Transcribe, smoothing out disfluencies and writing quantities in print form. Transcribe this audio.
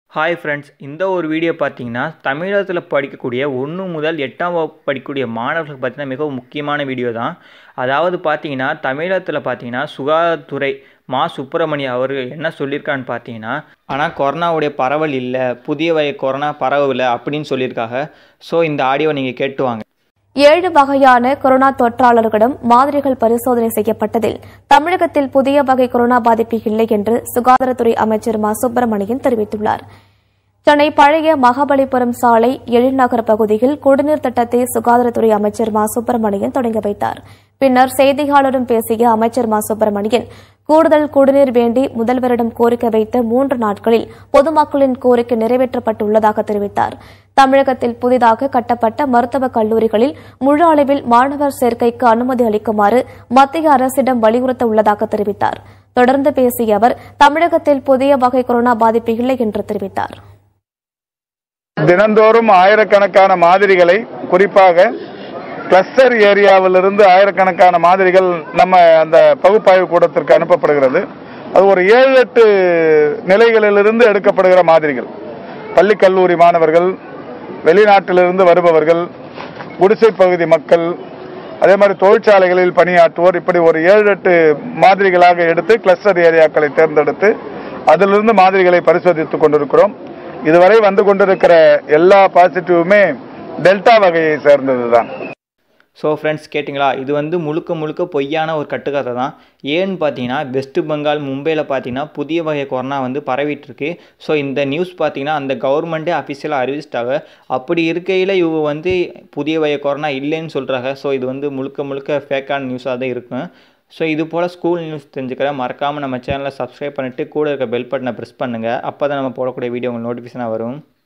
Hi friends, இந்த ஒரு video பார்த்தீங்கன்னா தமிழகத்தில் படிக்கக்கூடிய 1 முதல் 8ஆம் வகுப்பு படிக்கக்கூடிய மாணவர்களுக்கு பார்த்தீங்கன்னா மிகவும் முக்கியமான வீடியோ தான். அதாவது பார்த்தீங்கன்னா தமிழகத்தில் பார்த்தீங்கன்னா சுகாதாரத்துறை சுப்பிரமணியம் அவர்கள் என்ன சொல்லியிருக்கான்னு பார்த்தீங்கன்னா, ஆனால் கொரோனாவுடைய பரவல் இல்லை, புதிய வகை கொரோனா பரவலை அப்படின்னு சொல்லியிருக்காங்க. ஸோ இந்த ஆடியோ நீங்கள் கேட்டு வாங்க. 7 வகையான கொரோனா தொற்றாளர்களிடம் மாதிரிகள் பரிசோதனை செய்யப்பட்டதில் தமிழகத்தில் புதிய வகை கொரோனா பாதிப்பு இல்லை என்று சுகாதாரத்துறை அமைச்சர் சுப்பிரமணியன் தெரிவித்துள்ளார். சென்னை பழைய மகாபலிபுரம் சாலை எழில்நகர் பகுதியில் குடிநீர் திட்டத்தை சுகாதாரத்துறை அமைச்சர் சுப்பிரமணியன் தொடங்கி வைத்தார். பின்னர் செய்தியாளரிடம் பேசிய அமைச்சர் சுப்பிரமணியன், கூடுதல் குடிநீர் வேண்டி முதல்வரிடம் கோரிக்கை வைத்த 3 நாட்களில் பொதுமக்களின் கோரிக்கை நிறைவேற்றப்பட்டுள்ளதாக தெரிவித்தார். தமிழகத்தில் புதிதாக கட்டப்பட்ட மருத்துவக் கல்லூரிகளில் முழு அளவில் மாணவர் சேர்க்கைக்கு அனுமதி அளிக்குமாறு மத்திய அரசிடம் வலியுறுத்த உள்ளதாக தெரிவித்தார். தொடர்ந்து பேசிய அவர், தமிழகத்தில் புதிய வகை கொரோனா பாதிப்பு இல்லை என்று தெரிவித்தார். தினந்தோறும் ஆயிரக்கணக்கான மாதிரிகளை, குறிப்பாக கிளஸ்டர் ஏரியாவிலிருந்து ஆயிரக்கணக்கான மாதிரிகள் நம்ம அந்த பகுப்பாய்வு கூடத்திற்கு அனுப்பப்படுகிறது. அது ஒரு 7-8 நிலைகளிலிருந்து எடுக்கப்படுகிற மாதிரிகள். பள்ளி கல்லூரி மாணவர்கள், வெளிநாட்டிலிருந்து வருபவர்கள், குடிசை பகுதி மக்கள், அதே மாதிரி தொழிற்சாலைகளில் பணியாற்றுவோர், இப்படி ஒரு 7-8 மாதிரிகளாக எடுத்து கிளஸ்டர் ஏரியாக்களை தேர்ந்தெடுத்து அதிலிருந்து மாதிரிகளை பரிசோதித்துக் கொண்டிருக்கிறோம். இதுவரை வந்து கொண்டிருக்கிற எல்லா பாசிட்டிவுமே டெல்டா வகையை சேர்ந்ததுதான். ஸோ ஃப்ரெண்ட்ஸ், கேட்டிங்களா? இது வந்து முழுக்க பொய்யான ஒரு கட்டுக்கதை தான். ஏன்னு பார்த்தீங்கன்னா, வெஸ்ட் பெங்கால், மும்பையில் பார்த்தீங்கன்னா புதிய வகை கொரோனா வந்து பரவிட்டுருக்கு. ஸோ இந்த நியூஸ் பார்த்தீங்கன்னா அந்த கவர்மெண்ட்டே அஃபிஷியலாக அறிவிச்சிட்டாங்க. அப்படி இருக்கையில் இவங்க வந்து புதிய வகை கொரோனா இல்லைன்னு சொல்கிறாங்க. ஸோ இது வந்து முழுக்க ஃபேக்கான நியூஸாக தான் இருக்கும். ஸோ இது போல் ஸ்கூல் நியூஸ் தெரிஞ்சுக்கிற மறக்காமல் நம்ம சேனலை சப்ஸ்கிரைப் பண்ணிவிட்டு கூட இருக்க பெல் பட்டனை ப்ரெஸ் பண்ணுங்கள். அப்போ தான் நம்ம போடக்கூடிய வீடியோ உங்களுக்கு நோட்டிஃபிகேஷனாக வரும்.